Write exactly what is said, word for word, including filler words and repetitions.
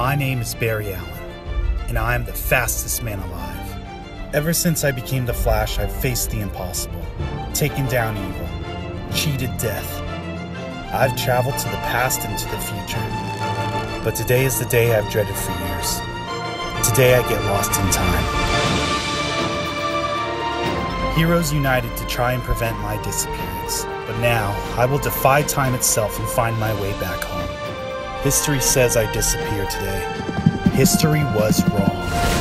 My name is Barry Allen, and I am the fastest man alive. Ever since I became the Flash, I've faced the impossible, taken down evil, cheated death. I've traveled to the past and to the future. But today is the day I've dreaded for years. Today I get lost in time. Heroes united to try and prevent my disappearance. But now, I will defy time itself and find my way back home. History says I disappeared today. History was wrong.